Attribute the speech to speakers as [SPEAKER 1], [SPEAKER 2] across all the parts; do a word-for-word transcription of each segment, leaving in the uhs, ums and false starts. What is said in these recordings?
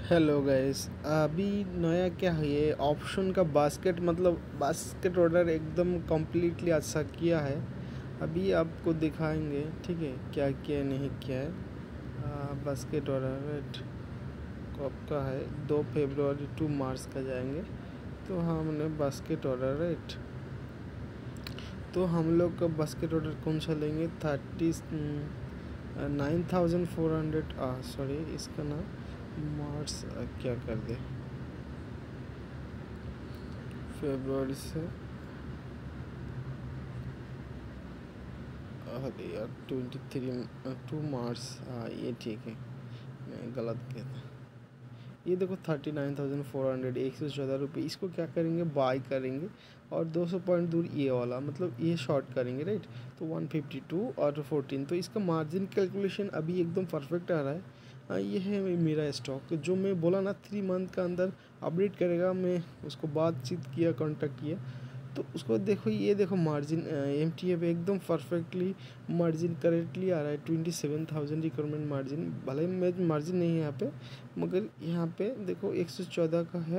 [SPEAKER 1] Hello guys. अभी नया क्या है ये ऑप्शन का बास्केट, मतलब बास्केट ऑर्डर एकदम कम्प्लीटली अच्छा किया है। अभी आपको दिखाएंगे, ठीक है, क्या किया नहीं किया है। बास्केट ऑर्डर राइट कब का है? दो फरवरी टू मार्च का जाएंगे। तो हमने बास्केट ऑर्डर राइट, तो हम लोग का बास्केट ऑर्डर कौन सा लेंगे? Thirty nine thousand four hundred sorry, इसका नाम मार्च क्या कर दे, फरवरी से। अरे यार ट्वेंटी थ्री टू मार्च, हाँ ये ठीक है, मैं गलत किया था। ये देखो thirty nine thousand four hundred, एक सौ चौदह रुपये। इसको क्या करेंगे, बाई करेंगे और दो सौ पॉइंट दूर ये वाला, मतलब ये शॉर्ट करेंगे राइट। तो वन फिफ्टी टू और फोर्टीन, तो इसका मार्जिन कैलकुलेशन अभी एकदम परफेक्ट आ रहा है। हाँ, ये है मेरा स्टॉक जो मैं बोला ना थ्री मंथ का अंदर अपडेट करेगा। मैं उसको बातचीत किया, कांटेक्ट किया, तो उसको देखो, ये देखो मार्जिन एम टी ए पे एकदम परफेक्टली मार्जिन करेक्टली आ रहा है। Twenty seven thousand requirement margin, भले ही मैं मार्जिन नहीं है यहाँ पे, मगर यहाँ पे देखो एक सौ चौदह का है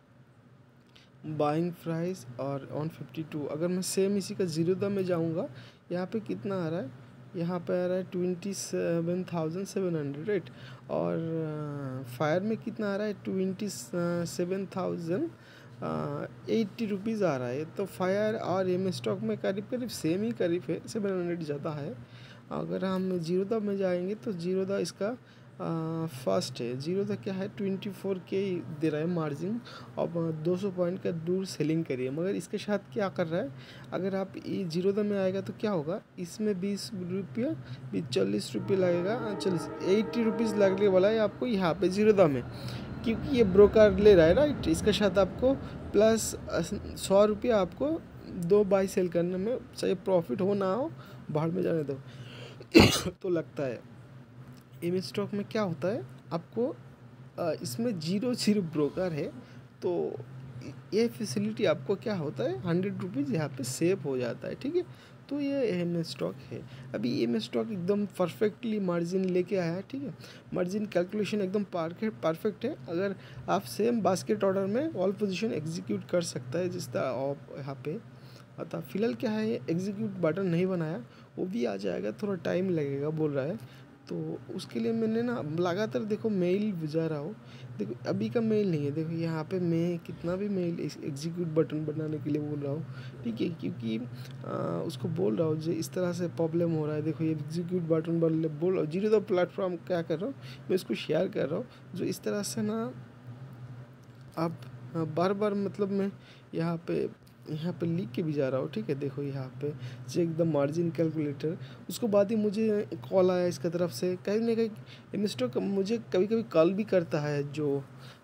[SPEAKER 1] बाइंग प्राइस और वन फिफ्टी टू। अगर मैं सेम इसी का जीरोदा में जाऊँगा, यहाँ पे कितना आ रहा है? यहाँ पे आ रहा है twenty seven thousand seven hundred right. और फायर में कितना आ रहा है? Twenty seven thousand eighty rupees आ रहा है। तो फायर और एम स्टॉक में करीब करीब सेम ही करीब है, सेवन हंड्रेड ज़्यादा है। अगर हम जीरोदा में जाएंगे तो जीरोदा इसका फर्स्ट है। जीरोदा क्या है, ट्वेंटी फोर के दे रहा है मार्जिन, अब दो सौ पॉइंट का दूर सेलिंग करिए। मगर इसके साथ क्या कर रहा है, अगर आप ये जीरोदा में आएगा तो क्या होगा, इसमें बीस रुपया बीस चालीस रुपये लगेगा, चालीस एट्टी रुपीज़ लगने वाला है आपको यहाँ पे जीरोदा में, क्योंकि ये ब्रोकर ले रहा है राइट। इसके साथ आपको प्लस सौ रुपया आपको दो बाई सेल करने में, चाहे प्रॉफिट हो ना हो, बाहर में जाने दो तो लगता है। एम स्टॉक में क्या होता है आपको, इसमें जीरो जीरो ब्रोकर है, तो ये फैसिलिटी आपको क्या होता है, हंड्रेड रुपीज़ यहाँ पे सेव हो जाता है, ठीक है। तो ये एम स्टॉक है। अभी एम स्टॉक एकदम परफेक्टली मार्जिन लेके आया है, ठीक है। मार्जिन कैलकुलेशन एकदम परफेक्ट है। अगर आप सेम बास्केट ऑर्डर में ऑल पोजीशन एग्जीक्यूट कर सकता है, जिस तरह आप यहाँ पे अतः फिलहाल क्या है, एग्जीक्यूट बटन नहीं बनाया, वो भी आ जाएगा, थोड़ा टाइम लगेगा बोल रहा है। तो उसके लिए मैंने ना लगातार देखो मेल भेजा रहा हूँ। देखो अभी का मेल नहीं है, देखो यहाँ पे मैं कितना भी मेल एग्जीक्यूट बटन बनाने के लिए बोल रहा हूँ, ठीक है, क्योंकि आ, उसको बोल रहा हूँ जो इस तरह से प्रॉब्लम हो रहा है। देखो ये एग्जीक्यूट बटन बोल बोल रहा हूँ, जीरो द प्लेटफॉर्म क्या कर रहा हूँ मैं, इसको शेयर कर रहा हूँ, जो इस तरह से ना आप बार बार, मतलब मैं यहाँ पे यहाँ पे लिख के भी जा रहा हूँ, ठीक है। देखो यहाँ पे चेक द मार्जिन कैलकुलेटर, उसको बाद ही मुझे कॉल आया इसका तरफ से, कहीं ना कहीं इंस्टॉक मुझे कभी कभी कॉल भी करता है जो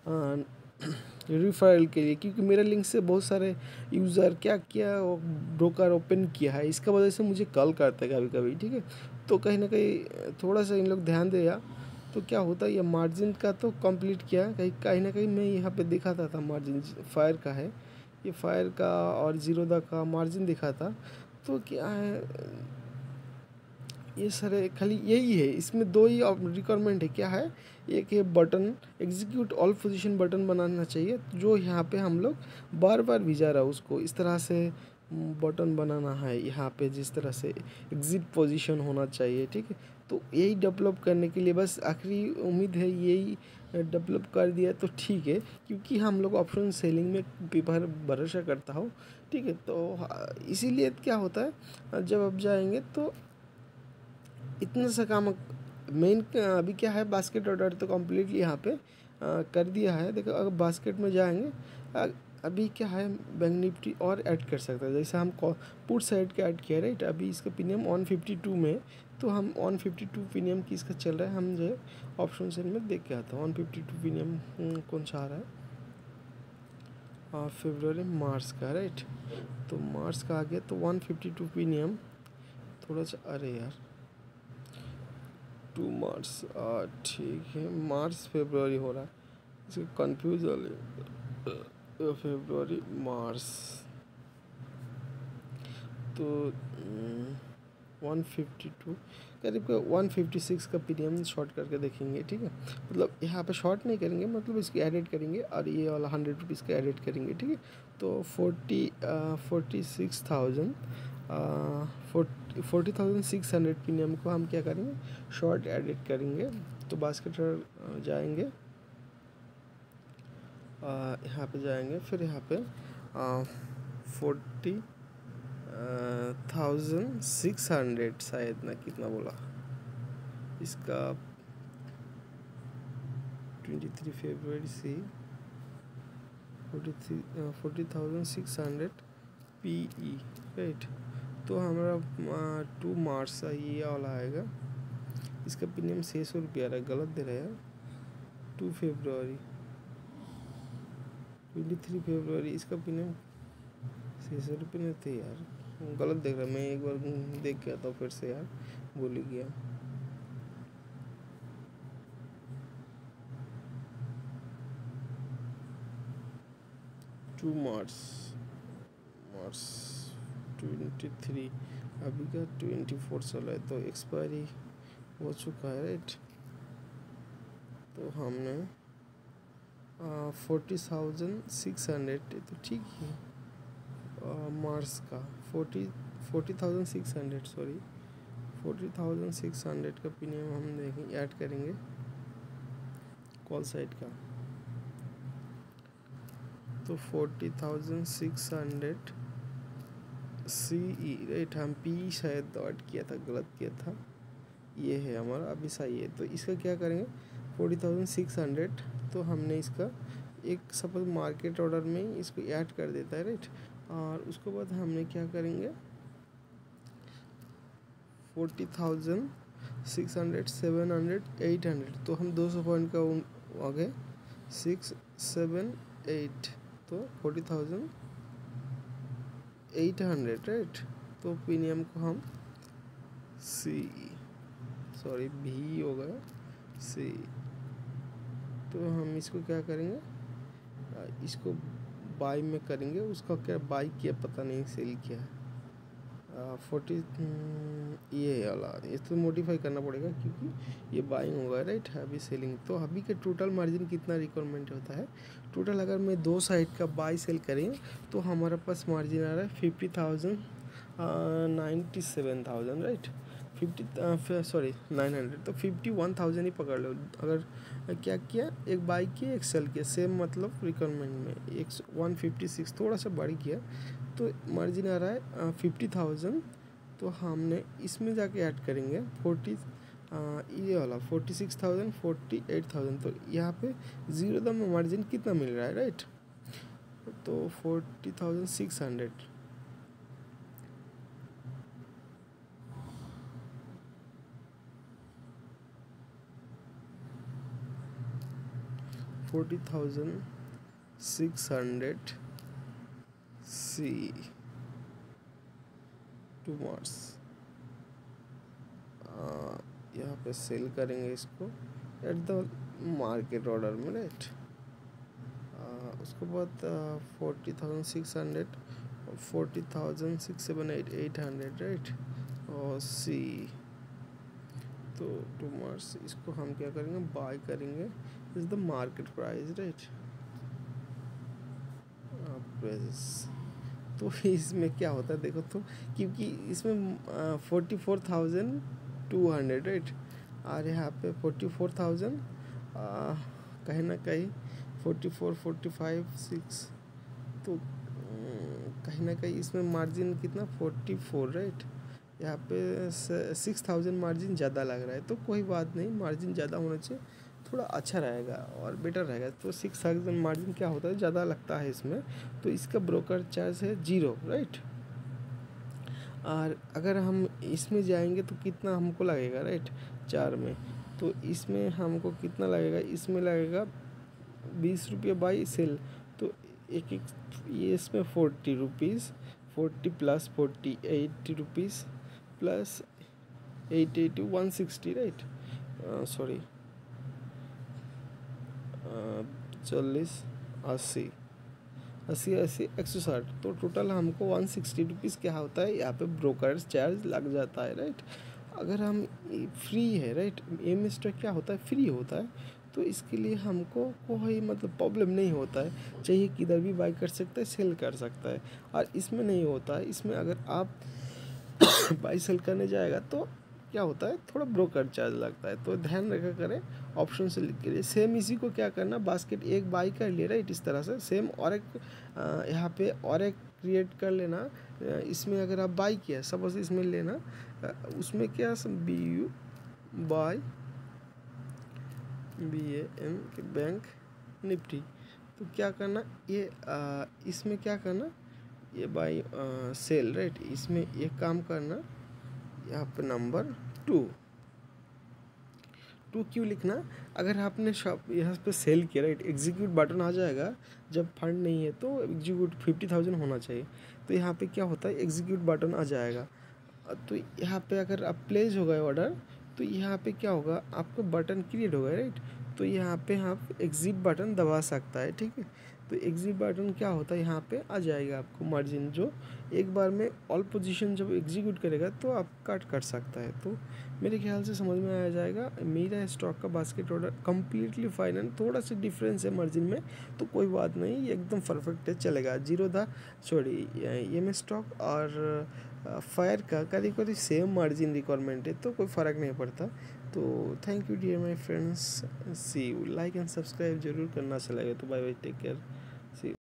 [SPEAKER 1] रिफरल के लिए, क्योंकि मेरे लिंक से बहुत सारे यूज़र क्या किया, ब्रोकर ओपन किया है, इसका वजह से मुझे कॉल करता है कभी कभी, ठीक है। तो कहीं ना कहीं थोड़ा सा इन लोग ध्यान देगा तो क्या होता है, ये मार्जिन का तो कंप्लीट किया, कहीं कहीं ना कहीं मैं यहाँ पे दिखाता था मार्जिन फायर का है, ये फायर का और जीरोदा का मार्जिन दिखा था। तो क्या है, ये सारे खाली यही है, इसमें दो ही रिक्वायरमेंट है। क्या है, एक है button execute all position button बनाना चाहिए, जो यहाँ पे हम लोग बार बार भिजा रहा है उसको, इस तरह से बटन बनाना है यहाँ पे, जिस तरह से एग्जिट पोजीशन होना चाहिए, ठीक है। तो यही डेवलप करने के लिए बस आखिरी उम्मीद है, यही डेवलप कर दिया तो ठीक है, क्योंकि हम लोग ऑप्शन सेलिंग में पेपर भरोसा करता हूँ, ठीक है। तो इसीलिए क्या होता है, जब आप जाएंगे तो इतना सा काम मेन अभी क्या है, बास्केट ऑर्डर तो कम्प्लीटली यहाँ पे आ, कर दिया है। देखो अगर बास्केट में जाएंगे, आ, अभी क्या है, बैंक निफ्टी और ऐड कर सकते हैं, जैसे हम पुट साइड का ऐड किया राइट। अभी इसका प्रीमियम वन फिफ्टी टू में, तो हम वन फिफ्टी टू प्रीमियम की इसका चल रहा है, हम जो है ऑप्शन सेल में देख के आता हूँ वन फिफ्टी टू प्रीमियम कौन सा आ रहा है, फरवरी मार्च का राइट। तो मार्च का आ गया, तो वन फिफ्टी टू प्रीमियम थोड़ा सा, अरे यार टू मार्च, ठीक है, मार्च फरवरी हो रहा है, इसको कंफ्यूज वाले फरवरी मार्च। तो वन फिफ्टी टू करीब का वन फिफ्टी सिक्स का प्रीमियम शॉर्ट करके देखेंगे, ठीक है। मतलब यहाँ पे शॉर्ट नहीं करेंगे, मतलब इसकी एडिट करेंगे और ये वाला हंड्रेड रुपीज़ का एडिट करेंगे, ठीक है। तो forty forty six thousand forty forty thousand six hundred premium को हम क्या करेंगे, शॉर्ट एडिट करेंगे। तो बास्केटर जाएंगे, यहाँ पे जाएंगे, फिर यहाँ पे फोर्टी थाउजेंड सिक्स हंड्रेड शायद ना, कितना बोला इसका, ट्वेंटी थ्री फेब्रुवरी से forty three forty thousand six hundred P E, right. तो हमारा टू मार्च ये वाला आएगा, इसका प्रीमियम छः सौ रुपया रहा है, गलत दे रहा है यार। Two February twenty three February इसका प्रीमियम छः सौ रुपये नहीं थे यार, गलत देख रहा मैं, एक बार देख गया था फिर से यार भूल ही गया। Two March March twenty three अभी का ट्वेंटी फोर चला है, तो एक्सपायरी हो चुका है, राइट। तो हमने फोर्टी थाउजेंड सिक्स हंड्रेड तो ठीक है, मार्च का forty forty thousand six hundred sorry forty thousand six hundred का प्रीमियम हम देखेंगे, ऐड करेंगे कॉल साइड का। तो forty thousand six hundred C E, right. हम पी शायद ऐड किया था, गलत किया था, ये है हमारा, अभी सही है। तो इसका क्या करेंगे, फोर्टी थाउजेंड सिक्स हंड्रेड, तो हमने इसका एक सपोज मार्केट ऑर्डर में इसको ऐड कर देता है, राइट। और उसके बाद हमने क्या करेंगे, forty thousand six hundred seven hundred eight hundred, तो हम दो सौ पॉइंट का आ गए, सिक्स सेवन एट, तो forty thousand eight hundred, right. तो प्रीमियम को हम सी सॉरी भी हो गया सी, तो हम इसको क्या करेंगे, इसको बाई में करेंगे, उसका क्या बाई किया पता नहीं, सेल किया है फोर्टी, ये वाला ये तो मॉडिफाई करना पड़ेगा क्योंकि ये बाइंग होगा, राइट, अभी सेलिंग। तो अभी के टोटल मार्जिन कितना रिक्वायरमेंट होता है, टोटल अगर मैं दो साइड का बाई सेल करें तो हमारे पास मार्जिन आ रहा है fifty thousand ninety seven thousand, right, fifty sorry nine hundred, तो फिफ्टी वन थाउजेंड ही पकड़ लो। अगर क्या किया, एक बाई किया एक सेल किया, सेम मतलब रिक्वायरमेंट में एक वन फिफ्टी सिक्स थोड़ा सा बढ़ गया, तो मार्जिन आ रहा है फिफ्टी थाउजेंड। तो हमने इसमें जाके ऐड करेंगे फोर्टी, ये वाला forty six thousand forty eight thousand, तो यहाँ पे ज़ीरो दम में मार्जिन कितना मिल रहा है, राइट। तो forty thousand six hundred, forty thousand six hundred C two March, यहाँ पे सेल करेंगे इसको एट द मार्केट ऑर्डर में, राइट। उसके बाद forty thousand six hundred forty thousand six seven eight eight hundred, right, और सी, तो टू मार्च इसको हम क्या करेंगे, बाय करेंगे, is the market price, right, price. तो इसमें क्या होता है देखो, तो क्योंकि इसमें forty four thousand two hundred, right, और यहाँ पे फोर्टी फोर थाउजेंड कहीं ना कहीं forty four forty five six, तो कहीं ना कहीं इसमें मार्जिन कितना फोर्टी फोर, राइट, यहाँ पे सिक्स थाउजेंड मार्जिन ज़्यादा लग रहा है। तो कोई बात नहीं, मार्जिन ज़्यादा होना चाहिए, थोड़ा अच्छा रहेगा और बेटर रहेगा। तो सिक्स थाउजेंड मार्जिन क्या होता है, ज़्यादा लगता है इसमें, तो इसका ब्रोकर चार्ज है जीरो, राइट। और अगर हम इसमें जाएंगे तो कितना हमको लगेगा, राइट, चार में, तो इसमें हमको कितना लगेगा, इसमें लगेगा बीस रुपये बाई सेल, तो एक एक ये इसमें forty rupees forty plus forty eighty rupees plus eight eighty one sixty, right, sorry चालीस अस्सी, अस्सी अस्सी एक सौ साठ, तो टोटल हमको वन सिक्सटी रुपीज़ क्या होता है यहाँ पे ब्रोकर चार्ज लग जाता है, राइट। अगर हम फ्री है, राइट, एम स्टॉक क्या होता है, फ्री होता है, तो इसके लिए हमको कोई मतलब प्रॉब्लम नहीं होता है, चाहिए किधर भी बाई कर सकता है, सेल कर सकता है। और इसमें नहीं होता है, इसमें अगर आप बाई सेल करने जाएगा तो क्या होता है, थोड़ा ब्रोकर चार्ज लगता है, तो ध्यान रखा करें, ऑप्शन से लिख के। सेम इसी को क्या करना, बास्केट एक बाई कर लिया, राइट, इस तरह से सेम और एक यहाँ पे और एक क्रिएट कर लेना। इसमें अगर आप बाई किया, सपोज इसमें लेना, उसमें क्या B U by B A M K bank Nifty, तो क्या करना ये आ, इसमें क्या करना, ये बाई सेल, राइट, इसमें एक काम करना, यहाँ पे नंबर टू टू क्यों लिखना, अगर आपने शॉप यहाँ पे सेल किया, राइट, एग्जीक्यूट बटन आ जाएगा, जब फंड नहीं है तो एग्जीक्यूट फिफ्टी थाउजेंड होना चाहिए, तो यहाँ पे क्या होता है, एग्जीक्यूट बटन आ जाएगा। तो यहाँ पे अगर आप प्लेस हो गए ऑर्डर, तो यहाँ पे क्या होगा, आपको बटन क्रिएट होगा, राइट, तो यहाँ पे आप एग्जिट बटन दबा सकता है, ठीक है। तो एग्जिट बटन क्या होता है, यहाँ पे आ जाएगा आपको मार्जिन, जो एक बार में ऑल पोजीशन जब एग्जीक्यूट करेगा तो आप कट कर सकता है। तो मेरे ख्याल से समझ में आ जाएगा। मेरा स्टॉक का बास्केट ऑर्डर कम्प्लीटली फाइन है, थोड़ा सा डिफरेंस है मार्जिन में, तो कोई बात नहीं, ये एकदम परफेक्ट है, चलेगा। जीरो दा सॉरी एम स्टॉक और फायर का कभी कभी सेम मार्जिन रिक्वायरमेंट है, तो कोई फ़र्क नहीं पड़ता। तो thank you dear my friends, see you, like and subscribe जरूर करना, चलेगा। तो बाय बाय, टेक केयर, सी।